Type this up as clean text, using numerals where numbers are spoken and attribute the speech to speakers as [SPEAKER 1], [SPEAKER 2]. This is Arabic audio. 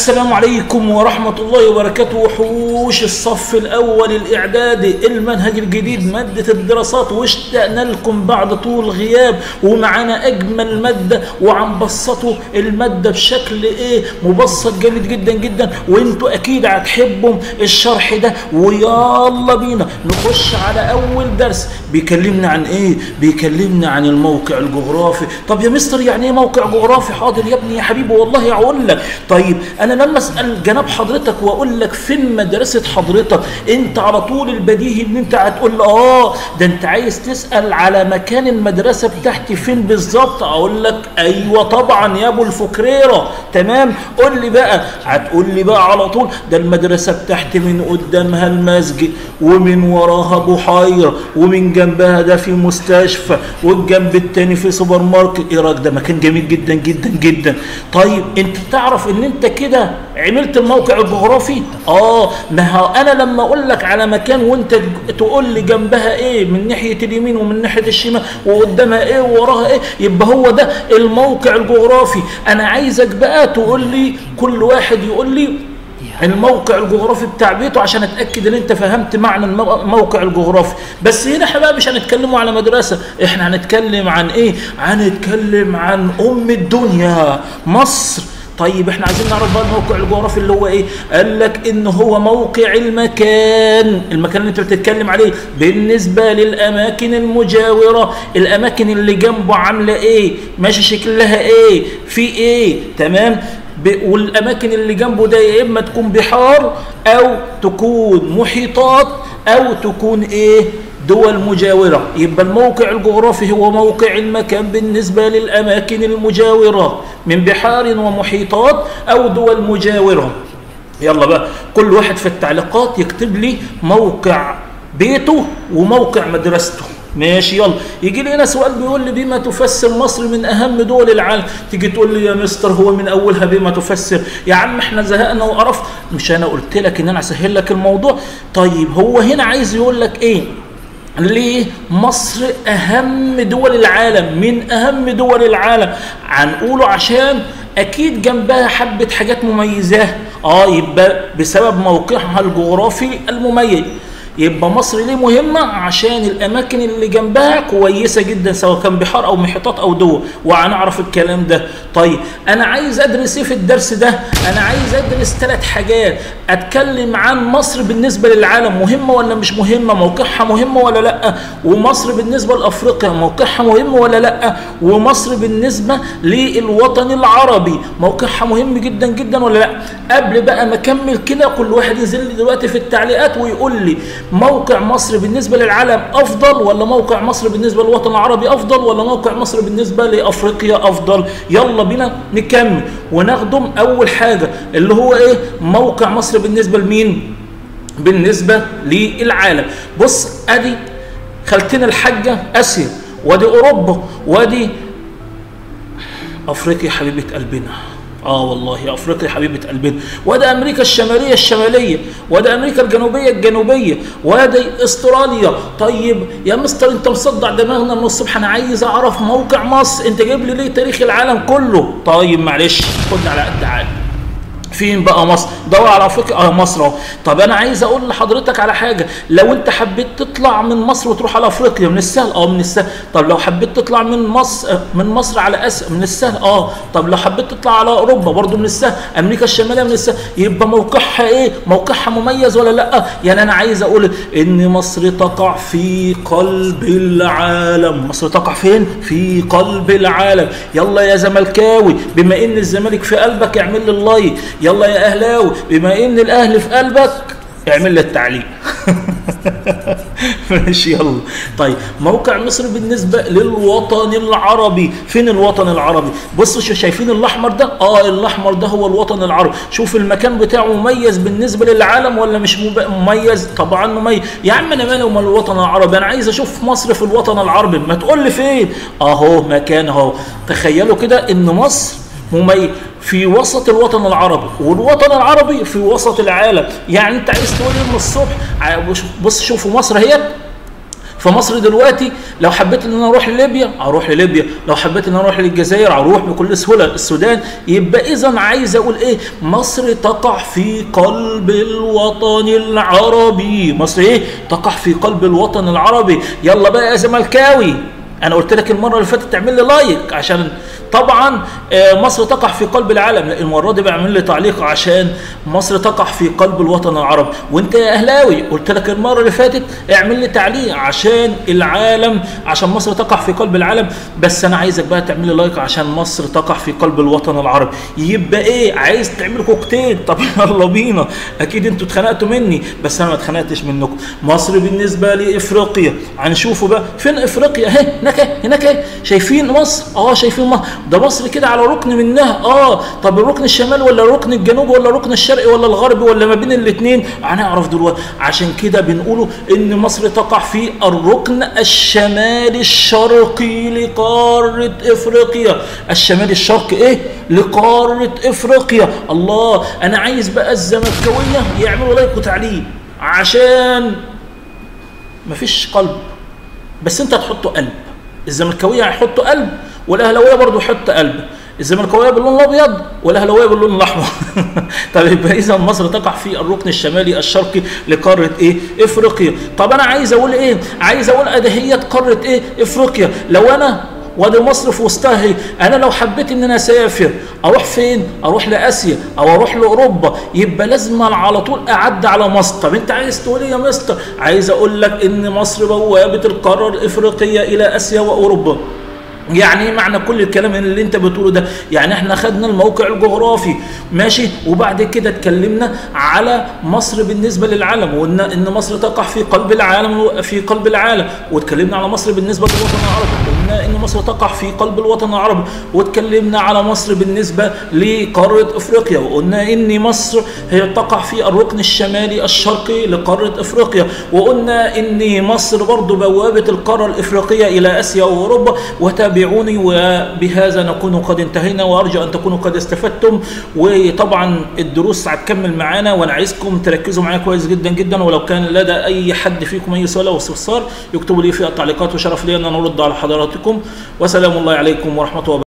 [SPEAKER 1] السلام عليكم ورحمة الله وبركاته. وحوش الصف الأول الإعدادي، المنهج الجديد مادة الدراسات، واشتقنا لكم بعد طول غياب، ومعانا أجمل مادة وعنبسطوا المادة بشكل مبسط جامد جدا جدا، وانتوا أكيد هتحبوا الشرح ده. ويلا بينا نخش على أول درس. بيكلمنا عن إيه؟ بيكلمنا عن الموقع الجغرافي. طب يا مستر يعني إيه موقع جغرافي؟ حاضر يا ابني يا حبيبي والله هقول لك. طيب أنا لما أسأل جناب حضرتك وأقول لك فين مدرسة حضرتك، أنت على طول البديهي إن أنت هتقول ده أنت عايز تسأل على مكان المدرسة بتاعتي فين بالظبط. أقول لك أيوه طبعا يا أبو الفكريرة. تمام، قول لي بقى. هتقول لي بقى على طول ده المدرسة بتاعتي من قدامها المسجد، ومن وراها بحيرة، ومن جنبها ده في مستشفى، والجنب التاني في سوبر ماركت. إيه رأيك؟ ده مكان جميل جدا جدا جدا. طيب أنت تعرف إن أنت كده عملت الموقع الجغرافي؟ ما هو انا لما اقول لك على مكان وانت تقول لي جنبها ايه من ناحيه اليمين ومن ناحيه الشمال وقدامها ايه ووراها ايه، يبقى هو ده الموقع الجغرافي. انا عايزك بقى تقول لي، كل واحد يقول لي الموقع الجغرافي بتاع بيته عشان اتاكد ان انت فهمت معنى الموقع الجغرافي. بس هنا احنا بقى مش هنتكلموا على مدرسه، احنا هنتكلم عن ايه؟ هنتكلم عن ام الدنيا مصر. طيب احنا عايزين نعرف بقى الموقع الجغرافي اللي هو ايه. قال لك ان هو موقع المكان اللي انت بتتكلم عليه بالنسبه للاماكن المجاوره، الاماكن اللي جنبه عامله ايه، ماشي شكلها ايه، في ايه. تمام، والاماكن اللي جنبه ده يا اما تكون بحار او تكون محيطات او تكون دول مجاورة. يبقى الموقع الجغرافي هو موقع المكان بالنسبة للأماكن المجاورة من بحار ومحيطات أو دول مجاورة. يلا بقى كل واحد في التعليقات يكتب لي موقع بيته وموقع مدرسته. ماشي، يلا. يجي لي هنا سؤال بيقول لي بما تفسر مصر من اهم دول العالم. تيجي تقول لي يا مستر هو من اولها بما تفسر؟ يا عم احنا زهقنا وقرفنا، مش انا قلت لك ان انا اسهل لك الموضوع؟ طيب هو هنا عايز يقول لك ايه؟ ليه مصر اهم دول العالم؟ من اهم دول العالم هنقوله عشان اكيد جنبها حبة حاجات مميزة. يبقى بسبب موقعها الجغرافي المميز. يبقى مصر ليه مهمة؟ عشان الأماكن اللي جنبها كويسة جدا، سواء كان بحار أو محيطات أو دول، وهنعرف الكلام ده. طيب أنا عايز أدرس إيه في الدرس ده؟ أنا عايز أدرس 3 حاجات. أتكلم عن مصر بالنسبة للعالم، مهمة ولا مش مهمة؟ موقعها مهمة ولا لأ؟ ومصر بالنسبة لأفريقيا موقعها مهم ولا لأ؟ ومصر بالنسبة للوطن العربي موقعها مهم جدا جدا ولا لأ؟ قبل بقى ما أكمل كده، كل واحد ينزل لي دلوقتي في التعليقات ويقول لي موقع مصر بالنسبة للعالم أفضل، ولا موقع مصر بالنسبة للوطن العربي أفضل، ولا موقع مصر بالنسبة لأفريقيا أفضل. يلا بينا نكمل ونخدم أول حاجة اللي هو موقع مصر بالنسبة لمين؟ بالنسبة للعالم. بص أدي خالتنا الحاجة آسيا، وادي أوروبا، وادي أفريقيا حبيبة قلبنا. والله افريقيا حبيبه قلبنا، وادي امريكا الشماليه، وادي امريكا الجنوبيه، وادي استراليا. طيب يا مستر انت مصدع دماغنا من الصبح، انا عايز اعرف موقع مصر، انت جايب لي ليه تاريخ العالم كله؟ طيب معلش خدنا على قد عقلي. فين بقى مصر؟ دور على افريقيا. مصر اهو. طب انا عايز اقول لحضرتك على حاجه، لو انت حبيت تطلع من مصر وتروح على افريقيا من السهل. من السهل. طب لو حبيت تطلع من مصر على اسيا من السهل. طب لو حبيت تطلع على اوروبا برضو من السهل. امريكا الشماليه من السهل. يبقى موقعها موقعها مميز ولا لا؟ يعني انا عايز اقول ان مصر تقع في قلب العالم. مصر تقع فين؟ في قلب العالم. يلا يا زملكاوي بما ان الزمالك في قلبك اعمل لي اللايك. يلا يا اهلاوي بما ان الاهلي في قلبك اعمل لي التعليق. ماشي يلا. طيب موقع مصر بالنسبه للوطن العربي. فين الوطن العربي؟ بصوا شايفين الاحمر ده؟ الاحمر ده هو الوطن العربي. شوف المكان بتاعه مميز بالنسبه للعالم ولا مش مميز؟ طبعا مميز. يا عم انا مالي ومال الوطن العربي، انا عايز اشوف مصر في الوطن العربي. ما تقول لي فين؟ مكان اهو. تخيلوا كده ان مصر مميز في وسط الوطن العربي، والوطن العربي في وسط العالم. يعني انت عايز تقول من الصبح؟ بص شوفوا مصر اهي فمصر دلوقتي لو حبيت ان انا اروح لليبيا اروح لليبيا، لو حبيت ان انا اروح للجزائر اروح بكل سهوله. السودان. يبقى اذا عايز اقول ايه؟ مصر تقع في قلب الوطن العربي. مصر ايه؟ تقع في قلب الوطن العربي. يلا بقى يا زملكاوي، انا قلت لك المره اللي فاتت تعمل لي لايك عشان طبعا مصر تقع في قلب العالم، لا المره دي بعمل لي تعليق عشان مصر تقع في قلب الوطن العربي. وانت يا اهلاوي قلت لك المره اللي فاتت اعمل لي تعليق عشان العالم، عشان مصر تقع في قلب العالم. بس انا عايزك بقى تعمل لي لايك عشان مصر تقع في قلب الوطن العربي. يبقى ايه؟ عايز تعمل كوكتيل؟ طب يلا بينا. اكيد انتوا اتخنقتوا مني بس انا ما اتخنقتش منكم. مصر بالنسبه لافريقيا هنشوفوا بقى فين افريقيا اهي، هناك اهي. شايفين مصر؟ شايفين مصر. ده مصر كده على ركن منها. طب الركن الشمالي ولا الركن الجنوبي ولا الركن الشرقي ولا الغربي ولا ما بين الاثنين؟ هنعرف دلوقتي. عشان كده بنقولوا ان مصر تقع في الركن الشمالي الشرقي لقارة افريقيا. الشمالي الشرقي ايه؟ لقارة افريقيا. الله، انا عايز بقى الزملكاوية يعملوا لايك وتعليق عشان مفيش قلب، بس انت هتحطوا قلب. الزملكاويه هيحطوا قلب والاهلاويه برضه يحطوا قلب. الزملكاويه باللون الابيض والاهلاويه باللون الاحمر. طب يبقى اذا مصر تقع في الركن الشمالي الشرقي لقاره ايه؟ افريقيا. طب انا عايز اقول ايه؟ عايز اقول ادهيت قاره ايه؟ افريقيا. لو انا وادي مصر في وسطها اهي، انا لو حبيت ان انا اسافر اروح فين؟ اروح لاسيا او اروح لاوروبا، يبقى لازم على طول اعدي على مصر. طب انت عايز تقول ايه يا مستر؟ عايز اقول لك ان مصر بوابه القاره الافريقيه الى اسيا واوروبا. يعني ايه معنى كل الكلام اللي انت بتقوله ده؟ يعني احنا خدنا الموقع الجغرافي ماشي، وبعد كده اتكلمنا على مصر بالنسبه للعالم، وقلنا ان مصر تقع في قلب العالم، في قلب العالم، واتكلمنا على مصر بالنسبه للوطن العربي، قلنا ان مصر تقع في قلب الوطن العربي، واتكلمنا على مصر بالنسبه لقاره افريقيا، وقلنا ان مصر هي تقع في الركن الشمالي الشرقي لقاره افريقيا، وقلنا ان مصر برضو بوابه القاره الافريقيه الى اسيا واوروبا. تابعوني، وبهذا نكون قد انتهينا، وارجو ان تكونوا قد استفدتم. وطبعا الدروس هتكمل معانا، وانا عايزكم تركزوا معايا كويس جدا جدا، ولو كان لدى اي حد فيكم اي سؤال او استفسار يكتبوا لي في التعليقات، وشرف لي ان انا ارد على حضراتكم. وسلام الله عليكم ورحمه الله وبركاته.